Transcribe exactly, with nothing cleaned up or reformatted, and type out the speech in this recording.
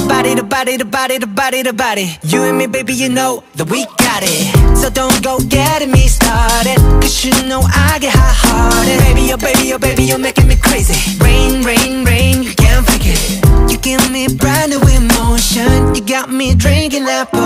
body, the body, the body, the body, the body. You and me, baby, you know that we got it. So don't go getting me started, cause you know I get hot-hearted. Baby, oh baby, oh baby, you're making me crazy. Rain, rain, rain, you can't fake it. You give me brand new emotion. You got me drinking that